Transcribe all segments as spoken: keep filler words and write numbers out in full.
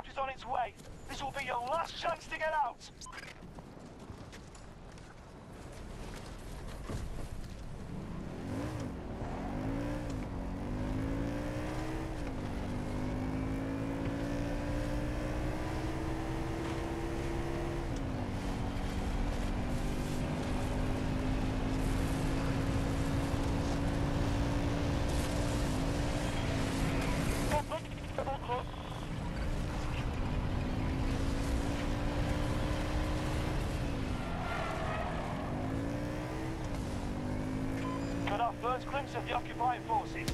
aircraft is on its way. This will be your last chance to get out. Got our first glimpse of the occupying forces.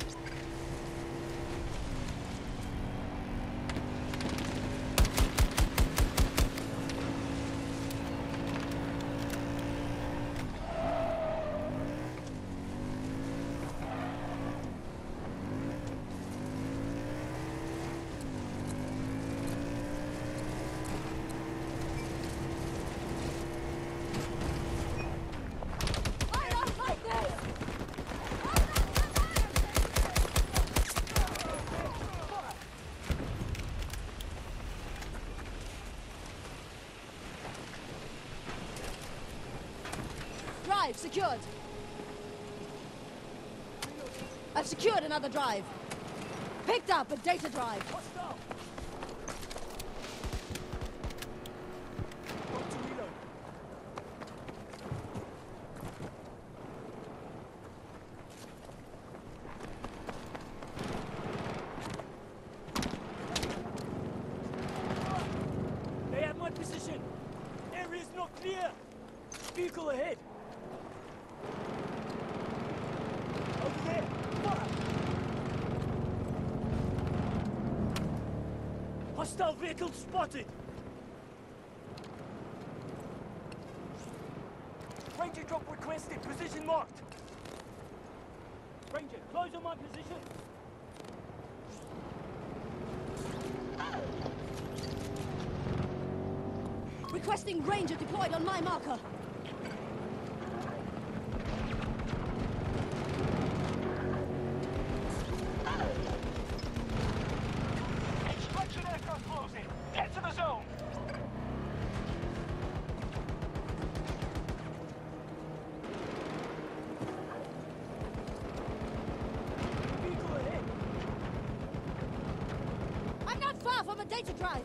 Drive secured. I've secured another drive. Picked up a data drive. Hostile! Got to reload. They have my position. Area's not clear. Vehicle ahead. Over there. Fire. Hostile vehicle spotted. Ranger drop requested. Position marked. Ranger, close on my position. Requesting Ranger deployed on my marker. Extraction aircraft closing. Get to the zone. Vehicle ahead. I'm not far from a data drive.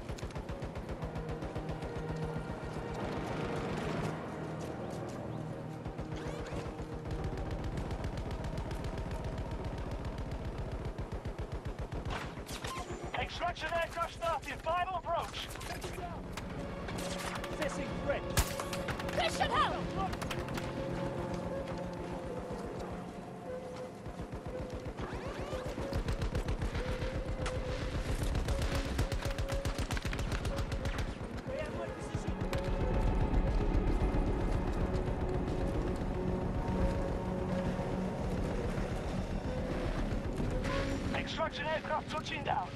Extraction aircraft starting. Final approach. Assessing threat. This should help! They have my position. Extraction aircraft touching down.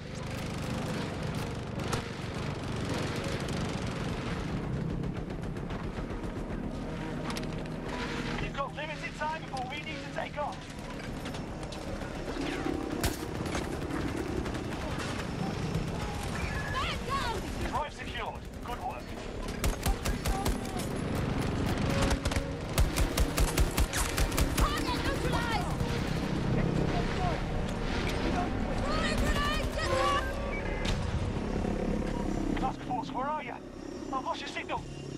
You've got limited time before we need to take off. Man down! Drive secured. Good work. Target neutralized! Throwing grenade! Get up! Task force, where are you? I've lost your signal.